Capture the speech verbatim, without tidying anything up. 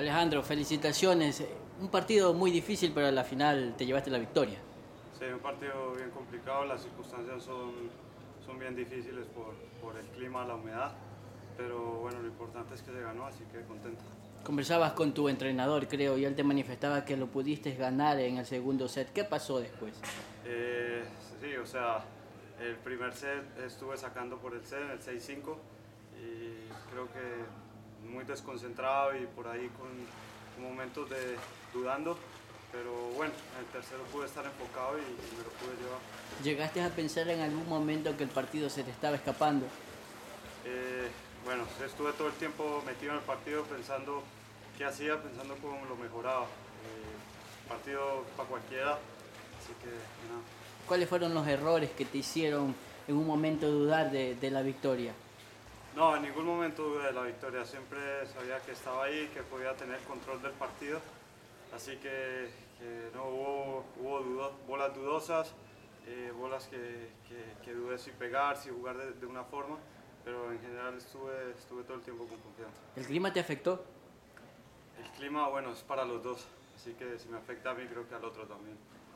Alejandro, felicitaciones. Un partido muy difícil, pero a la final te llevaste la victoria. Sí, un partido bien complicado, las circunstancias son, son bien difíciles por, por el clima, la humedad, pero bueno, lo importante es que se ganó, así que contento. Conversabas con tu entrenador, creo, y él te manifestaba que lo pudiste ganar en el segundo set. ¿Qué pasó después? Eh, sí, o sea, el primer set estuve sacando por el set en el seis cinco y creo que muy desconcentrado y por ahí con, con momentos de dudando, pero bueno, en el tercero pude estar enfocado y, y me lo pude llevar. ¿Llegaste a pensar en algún momento que el partido se te estaba escapando? Eh, bueno, estuve todo el tiempo metido en el partido pensando qué hacía, pensando cómo lo mejoraba. Eh, partido para cualquiera, así que nada. ¿Cuáles fueron los errores que te hicieron en un momento dudar de, de la victoria? No, en ningún momento dudé de la victoria, siempre sabía que estaba ahí, que podía tener control del partido, así que, que no hubo, hubo dudo, bolas dudosas, eh, bolas que, que, que dudé si pegar, si jugar de, de una forma, pero en general estuve, estuve todo el tiempo con confianza. ¿El clima te afectó? El clima, bueno, es para los dos, así que si me afecta a mí, creo que al otro también.